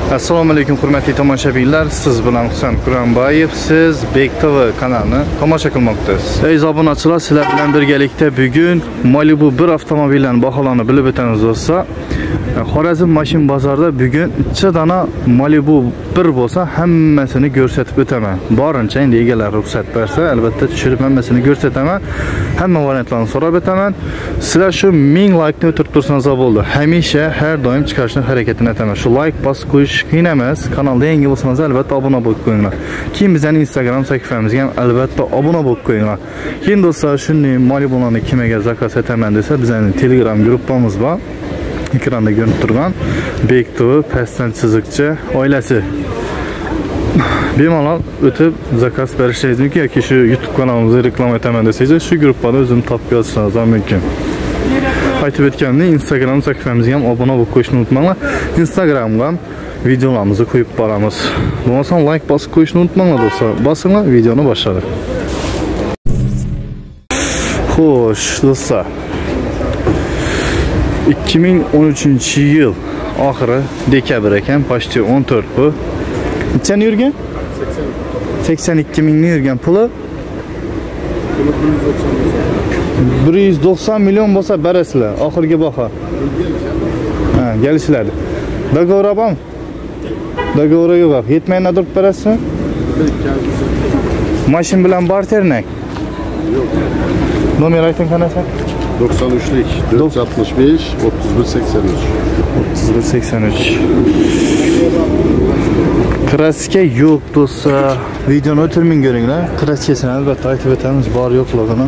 Assalomu alaykum hurmatli tomoshabinlar. Siz bilan Husan Quronboyev. Siz Bek TV kanalini tomosha qilmoqdasiz. Aziz obunachilar, sizlar bilan birgalikda bugun Malibu 1 avtomobillarning baholanib bilib o'tamiz do'stlar. Xorazm mashin bozorida bugun 2 dona Malibu 1 bo'lsa, hammasini ko'rsatib o'taman. Borincha endi egalar ruxsat bersa, albatta tushirib hammasini ko'rsataman. Hamma variantlarni so'rab o'taman. Sizlar shu 1000 like ni o'tirib tursangiz bo'ldi. Hamisha har doim chiqarishni harakatini etaman. Shu like bosib qo'yish qiyin emas. Kanalga yangi bo'lsangiz albatta obuna bo'lib qo'yinglar. Keyin bizning Instagram sahifamizga ham albatta obuna bo'lib qo'yinglar. Keyin do'stlar, shunday Malibularni kimga zakaz etaman desa, bizning Telegram gruppamiz bor. Ekranda ko'rinib turgan Bek TV pastdan chiziqcha oilasi. Bemalol o'tib zakaz berishingiz mumkin yoki shu YouTube kanalimizga reklama etaman desangiz, shu gruppada o'zim topib yozishingiz mumkin. Aytib o'tganimdek, Instagram sahifamizga ham obuna bo'lib qo'yishni unutmanglar. Instagramga ham videolarimizni qo'yib boramiz. Bo'lmasa like bosib qo'yishni unutmanglar do'stlar. Bosinglar, videoni boshladik. Xo'sh, do'stlar. 2013-yil oxiri dekabr ekan, почти 14 bu. Nechani yurgan? 82 mingni yurgan puli. 190 million bo'lsa berasizlar, oxirgi baho. Ha, kelishiladi. Dogovor bormi? Dogovor yo'q. Yetmayna turib berasizmi? Mashin bilan barternak? Yo'q. Nomer ayting qanaqasi? 93lik 465 3183 3183. Kraska yo'q do'stlar. Videoni o'tirming ko'ringlar. Kraskasini albatta aytib o'tamiz, bor yo'qligini.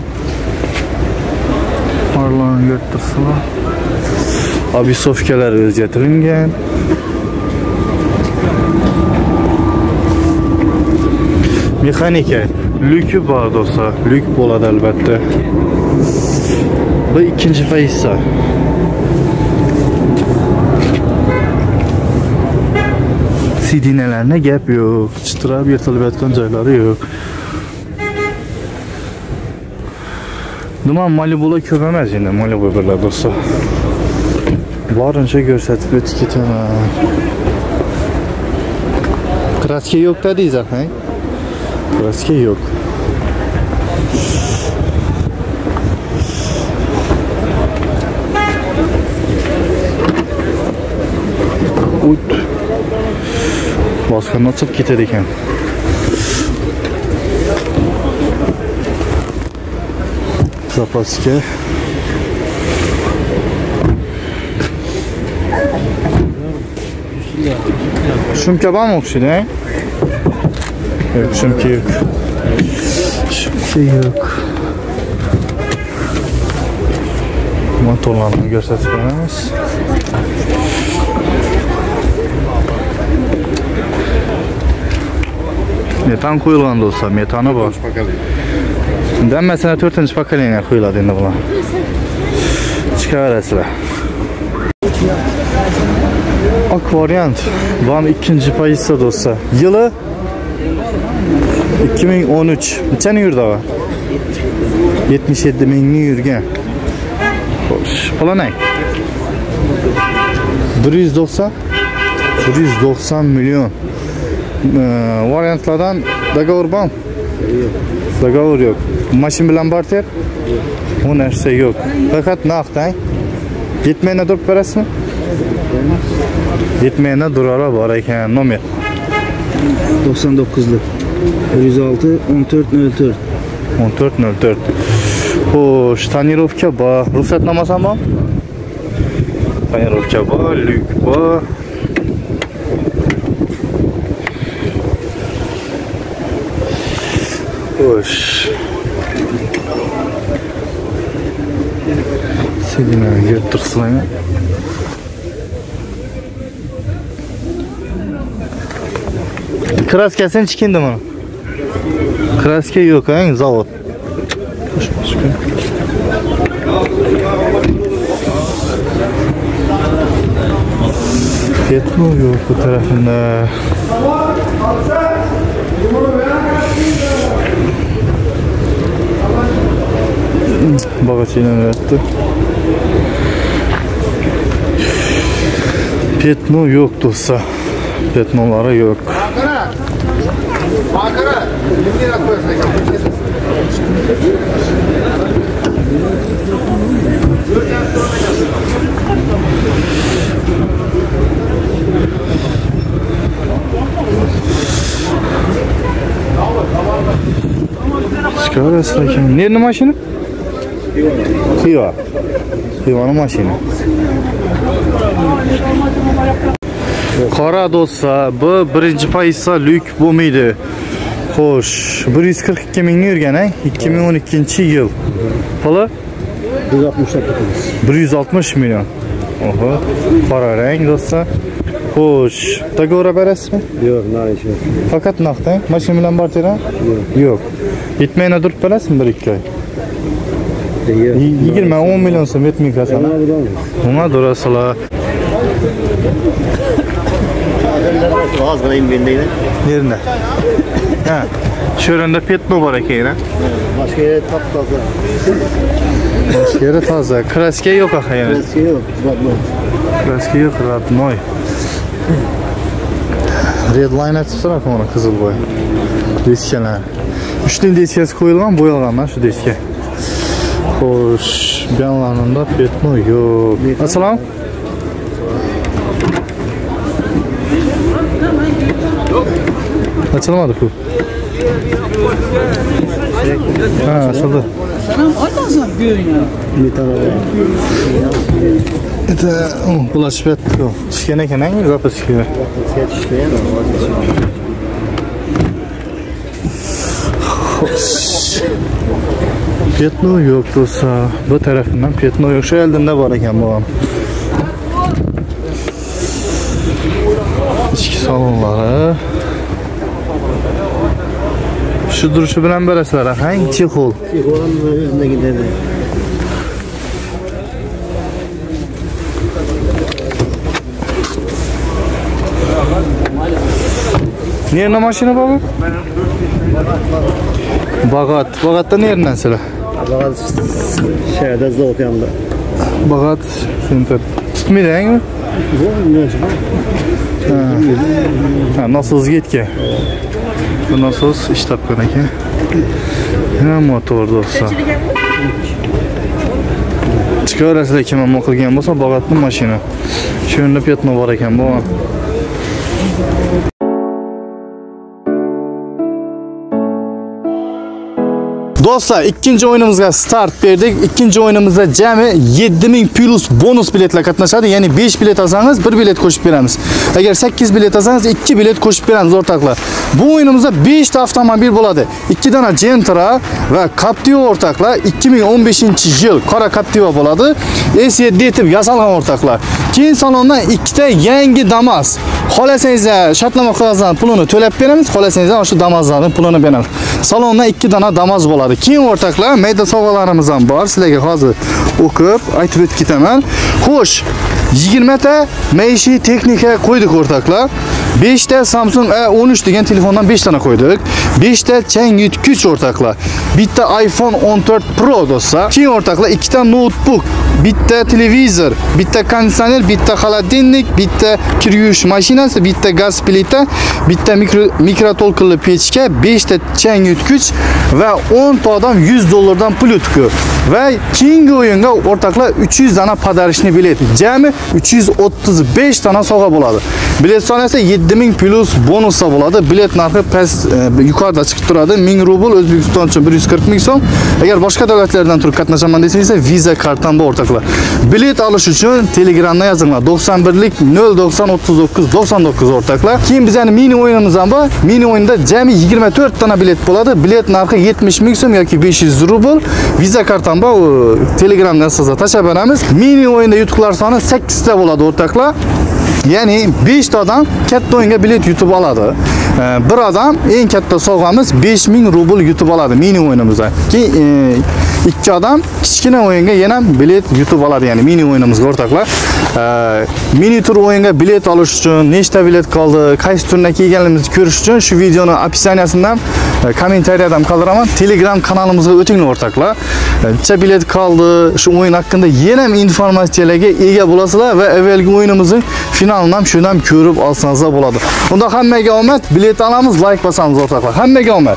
Orlarni yurtdirsizlar. Abisovkalar o'zgartirilgan. Mexanika lyuki bor do'stlar. Lyuk bo'ladi albatta. Bu ikinci faizsa. Sidinelerine gap yok. Çıtırab yırtılıp yatkan joylari yok. Duman Malibu'la köp emas endi Malibu birlar do'stlar. Barınca ko'rsatib o'tib ketaman. Kraska yo'q dedingiz, ha? Kraska yo'q. Bosqinni ochib ketadi ekan. Zapaska. Shumka bormi o'xshaydi, ha? Yo'q, shumka yo'q. Shumka yo'q. Motorlarni ko'rsatib beramiz. Metan qo'yilgan do'stlar, metani bor. Bundan mesela 4-chi pokoleniya qo'yiladi endi bular. Chiqaverasizlar. Ak variant. Van 2-chi pozisiya do'stlar. Yili 2013. Nechani yurdi va? 77 mingni yurgan. Xo'sh, planak. 190 million. Variantlardan dogovor bormi? Yo'q. Dogovor yo'q. Mashin bilan barter? U narsa yo'q. Faqat naqd-a? Yetmayna turib berasizmi? Yetmayna durara bor ekan. Nomer 99lik 106 1404 1404. Xo'sh, tonirovka bor. Ruxsatnomasi ham bormi? Tonirovka bor, lyuk bor. Xo'sh. Sidinaga yurtirsizlarmi? Kraskasini chikindi buni. Kraska yo'q, ha, zavod. Ketmi yo'q bu tarafında. Bagajıyla öğretti. Petno yok do'stlar. Petnolari yo'q. Çıkarasın ekan. Nerede mashina? Xiva. Xivani mashina. Qora do'stlar, bu birinchi pozitsiya lyuk bo'lmaydi. Xo'sh, 142 mingni yurgan, 2012-yil. Puli 160 million. Oho, qora rang do'stlar. Xo'sh, dogovor berasizmi? Yo'q, narishi. Faqat naqd, mashina bilan bartera? Yo'q. Yetmayna turib berasizmi 1-2 oy? 20-10 million so'm yetmay qasana. Nima durasizlar? Az g'ana imbendaydi. Yerinde. Ha. Şu yönde Petno var ekan. Başka yere taptaza. Başka yere taze. Kraske yok yani. Eski yok. Kraske yok, Radnoy. Redline açsana ona kızıl boy. Diskeler. 3 tane diskesi koyulgan, boyalganlar şu diske. Xo'sh, yanlarında Petno yok. Assalom. Açılmadı bu. Ha, açıldı. Bulaşıp ettik o. Çıkene kenen mi? Kapı çıkıyor. Petno yok dostlar. Bu tarafından Petno yok. Şu eldinde var eken babam. İçki salonları. Şu duruşu bilen beresiler hangi Çexol? Çexol'un özünde giderdi. Nerede maşina baba? Bagat. Bagat'ta nereden sıra? Bagat şehirde zavut yanında. Bagat center. Tutmaydı mi? Ha, nasıl gitki? Bu nasıl işte yapıyorsun ki? Ne motor dostlar? Çıkarasıda kime mokilgan bo'lsa, Bagat'ın maşina. Şu yönde Petno var ekan bu. Dostlar, ikinci oyunumuzga start berdik. İkinci oyunumuzda jami 7000 plus bonus biletler qatnashadi. Yani 5 bilet alsanız 1 bilet qo'shib beramiz. Agar 8 bilet alsanız 2 bilet qo'shib beramiz o'rtoqlar. Bu oyunumuzda 5 ta avtomobil bo'ladi. 2 dana Gentra va Captiva o'rtoqlar. 2015-yil qora Captiva bo'ladi. S7 etib yasalgan o'rtoqlar. Keyin salondan 2 ta yangi Damas. Xohlasangiz shartnoma qog'ozdan pulini to'lab beramiz. Xohlasangiz o'sha Damaslarning pulini beramiz. Salondan 2 dana Damas bo'ladi. Keyin o'rtoqlar, mayda sovg'alarimiz ham bor. Sizlarga hozir o'qib, aytib o'tib ketaman. Xo'sh, 20 ta maishiy texnika qo'ydik o'rtoqlar. 5 ta Samsung A13 degan telefondan 5 tane qo'ydik. 5 ta chang yutgich o'rtoqlar. Bitta iPhone 14 Pro do'stlar. Keyin o'rtoqlar 2 ta notebook, bitta televizor, bitta konditsioner, bitta xolodilnik, bitta kir yuvish mashinasi, bitta gaz plita, bitta mikroto'lqinli pechka, 5 ta chang yutgich va 10 ta odam $100 pul yutdi. Va keyingi o'yinga o'rtoqlar 300 dana podarishni bilet. Jami 335 dana sovg'a bo'ladi. Bilet sonasi 7000 plus bonusla bo'ladi. Bilet narxi past yuqorida chiqib turadi. 1000 rubl, O'zbekiston uchun 140 ming so'm. Agar boshqa davlatlardan turib qatnashaman desangiz, Visa kartam bor o'rtoqlar. Bilet olish uchun Telegramda yozinglar. 91lik 090 39 99 o'rtoqlar. Keyin bizning mini o'yinimiz ham bor. Mini o'yinda jami 24 dana bilet bo'ladi. Bilet narxi 70 ming so'm yoki 500 rubl. Visa kartam bor. Telegramda sizga tashlab beramiz. Mini o'yinda yutuqlar soni 8 ta bo'ladi o'rtoqlar. Yani 5 ta odam katta o'yinga bilet yutib oladi. Bir odam eng katta sovg'amiz 5000 rubl yutib oladi mini o'yinimizda. Keyin 2 odam kichkina o'yinga yana bilet yutib oladi, ya'ni mini o'yinimizga o'rtoqlar. Mini tur o'yinga bilet olish uchun nechta bilet qoldi, qaysi turna kelganligimizni ko'rish uchun shu videoni opsiyaniyasidan kommentariyada qoldiraman. Telegram kanalimizga o'tinglar o'rtoqlar. Necha bilet qoldi, shu o'yin haqida yana ham informatsiyalarga ega bo'lasizlar va avvalgi o'yinimizning finalini ham shundan ko'rib olsangizlar bo'ladi. Unda hammaga omad, bilet olamiz, like bosamiz o'rtoqlar. Hammaga omad.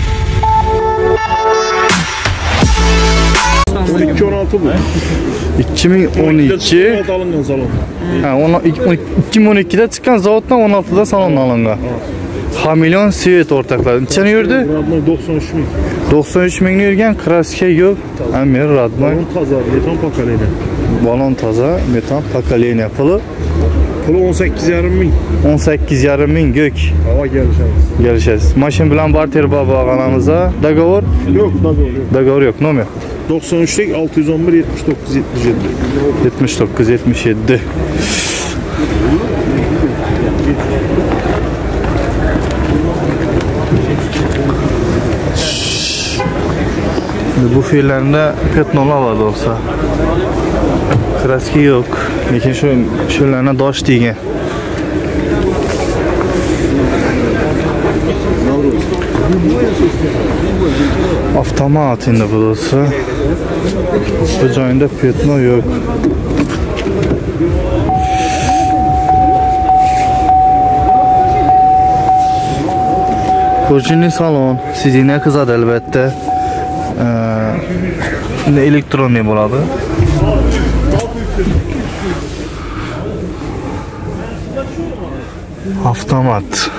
12-16 bu. 2012 alıngan salon. Ha, 2012'da chiqqan zavoddan 16'da salondan olingan. Hamilyon Svet o'rtoqlar. Nechani yurdi? Radnoy 93 ming. 93 mingni yurgan, kraska yo'q. Amir Radnoy. Balon toza, metan pokoleniya. Balon toza, metan pokoleniya. Puli 18,5 ming. 18,5 ming gök. Hava gelişemiz. Gelişesiz. Maşin bilan barter bağlanamızda. Dogovor? Yok, dogovor yok. Dogovor yok. Nomer? 93'lik 611 79 77. 79 77. Bu fillerinde petnolar var olsa. Kraski yok. Lekin şularına daş diye. Avtomat indi bu olsa. Bu joyunda petno yok. Ko'rjinli salon, sizine kızad elbette. Elektronli bo'ladi. Avtomat.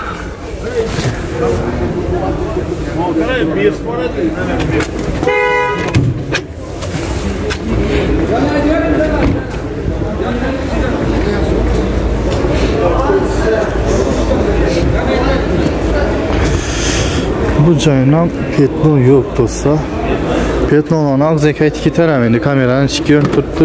Bu joydan petno yo'q bo'lsa, petnolarni og'ziga qaytib ketaram. Endi kamerani chiqib turibdi.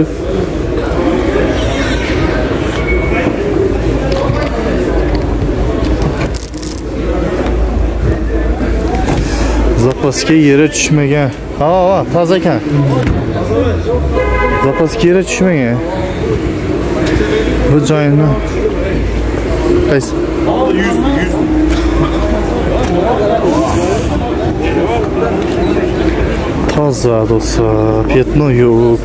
Zapaska yere tushmagan. Ha, toza ekan. Zapaska yere tushmagan. Bu joyni qaysi? 100. Toza do'sa, petno yo'q.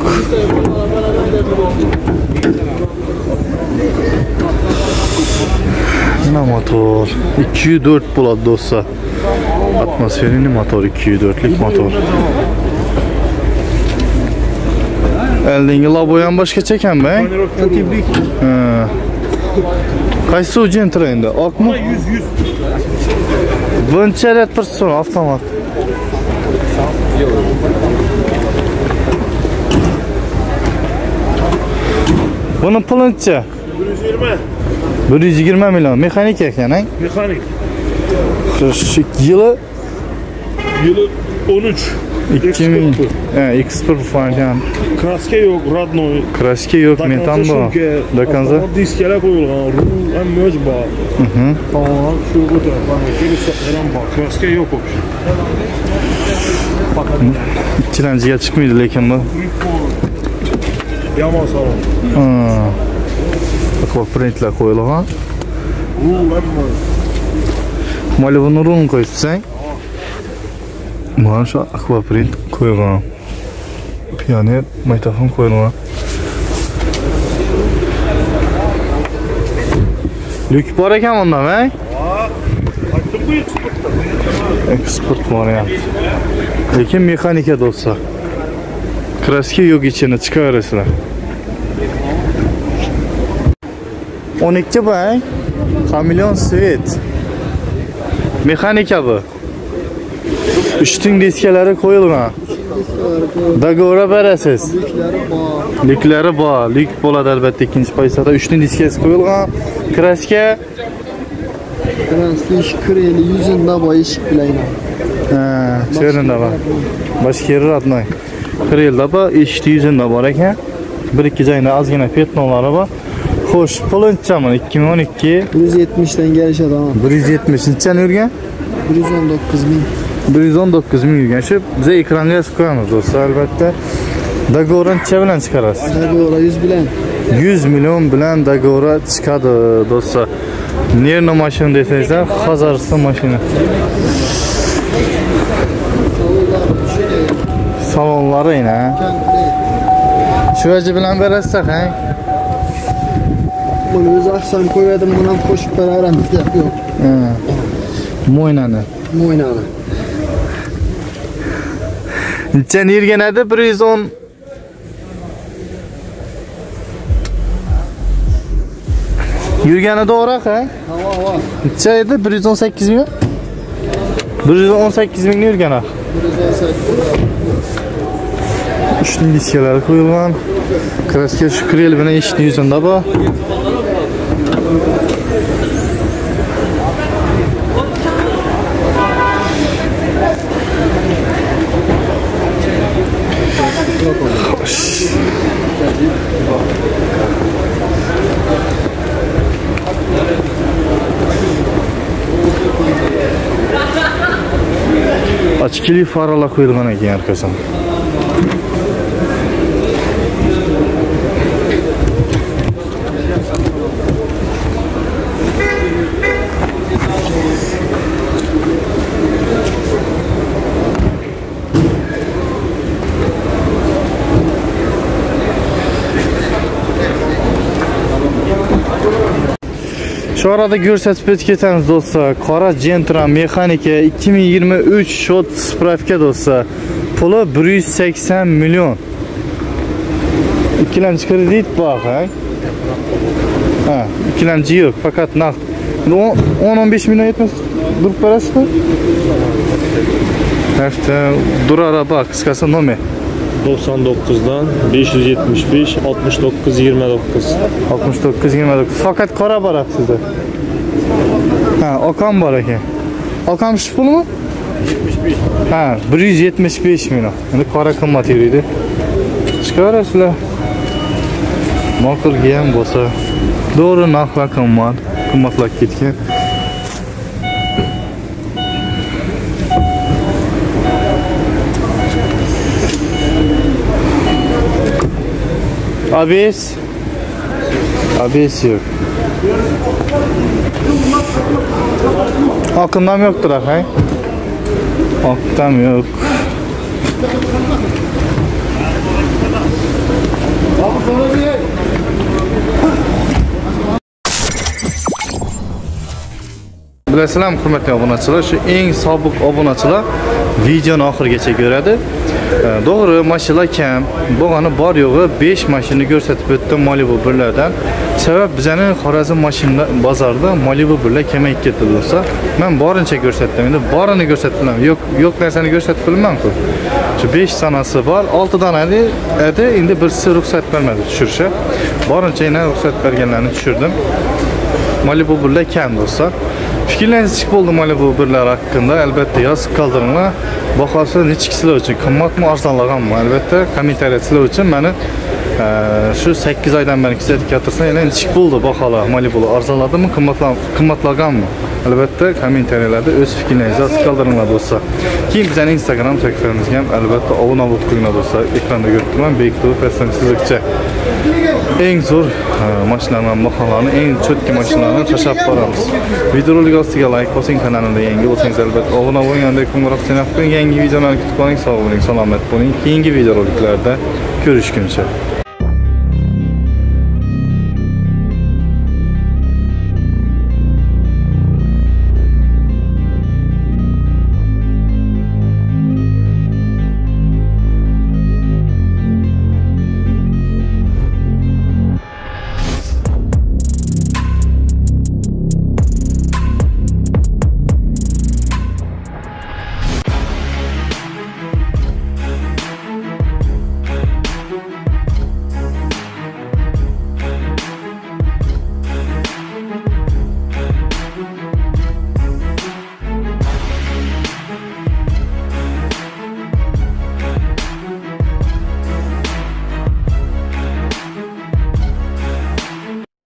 Mana motor 204 bo'ladi do'sa. Atmosferli motor, 204'lik motor. Eldingi labo ham boshqacha ekan bang. Tibrik. Qaysi u Gentra endi? Oqmi? 100. Buncha ret bir so'ra avtomat. Buni pulincha 120. 120 million. Mexanik ekan, ha? Mexanik. Yılı 13. 2000. X1 falan. Kraska yok, Radnoy. Kraska yok, metan bu. Dakanza. Diskele koyulgan, hem möc bağ. Tamam, şu bu taraftan. Gelirse falan bak. Kraska yok o. İkilenciye çıkmıyordu lekin bu. Yaman salon. Bak printler koyulgan. Hem Malibu'nun ruhunu koysan. Bana şu aqua print koyulgan. Pioneer maytafon koyulgan. Lük var ekan onda mı? Aytdım bu Export variant. Lekin mexanika olsa. Kraski yok içine çıkarırsın. 12 bu he? Hamilyon Svet. Mexanika bu. Üstün diskeleri koyulgan. Dogovora berasiz. Lüklari bor. Lük bo'ladi albatta ikinchi paysada. Üstün diskesi koyulgan. Kraska Kreli yüzünde boy eshik bilan. Çevrende var. Başka yeri Radnoy. Krelda bor, eshik yüzünde bor ekan. 1-2 joyda ozgina petnolari bor. Xo'sh, pulinchami? 2012. 170'den geliş adamı. 170 nechani yurgan? 119 ming. 119 ming yurgan. Shu biza ekranga yozib qo'yamiz do'stlar albatta. Dogovorni necha bilan chiqarasiz? Dogovora 100 bilan. 100 million bilan dogovora chiqadi do'stlar. Nerno mashina desangizlar, Qozog'iston mashina. Salonları yine. Şu acı bilen verəsək, hə? Bunu öz akşam koyardım, buna koşup beraber yok. Moynanı. Moynalı. Neçə yürgənədir? 110. Yürgəni doğraq, hə? Hava. Neçə idi? 118 mi? 118 min yürgənə. 118. Üçlü diskeleri koyulgan. Krasker şu krel bine işin yüzünde bu. Hoş. Açıkili farala koyulgan ekan arkadaşlar. Şu arada görsətib etketəniz dostlar, Qara Gentra Mexanika 2023 shot spravka dostlar. Pulu 180 milyon. İkilemci kredit bak, ha? İkilemci yok, fakat naqd. 10-15 milyon etmez. Durup parası mı? Həftə durara bak, qısqası nomi. 99'dan 575 69 29. 69 29. Fakat kara barak sizde. Ha, Okan barak. Okan şu pul mu? 75. Ha, 175 milyon. Yani kara kımmat yürüydü. Çıkarasılar. Makul giyen bolsa. Doğru nakla kımmat. Kımmatla ketken. ABS. ABS yok. Akımdan yoktur akay. Akımdan yok. Bilasizlar, hurmatli obunachilar, şu eng sobiq obunachilar videoni oxirigacha ko'radi. Doğru, mashinalar kam. Bo'lgani bor yo'g'i 5 mashina ko'rsatib o'tdim Malibu 1lardan. Sabab bizning Xorazm mashina bozorida Malibu 1lar kamayib ketdi do'stlar. Men borincha ko'rsatdim. Endi borini ko'rsatdim. Yo'q narsani ko'rsatib bilmayman-ku. Şu 5 sanasi bor, 6 dan edi, endi birisi ruxsat bermadi tushirishga. Borincha yana ruxsat berganlarni tushirdim. Malibu 1lar kam do'stlar. Fikrlaringiz bo'ldi Malibu 1lar haqqında? Albatta yozib qoldiringlar. Bahası neçik sizlar uchun qimmatmi, arzonlaganmi? Albatta kommentariya sizlar uchun meni şu 8 oydan beri kuzatib o'tirsan, yana neçik bo'ldi baholar Malibular arzonladimi, qimmatlaganmi? Albatta kommentariyalarda o'z fikrlaringizni yozib qoldiringlar do'stlar. Keyin bizning Instagram sahifamizga ham albatta obuna bo'lib qo'yinglar do'stlar. Ekranda ko'ribman, Bektur personalizlikcha eng zo'r mashinalarning baholarini, eng cho'tki mashinalarni tashlab boramiz. Videorolik ostiga like bosing, kanalga yangi bo'lsangiz albatta obuna bo'lgandek qo'ng'iroqchani qo'ying. Yangi videolarni kutib qoling, sog' bo'ling, salomat bo'ling. Keyingi videoroliklarda ko'rishguncha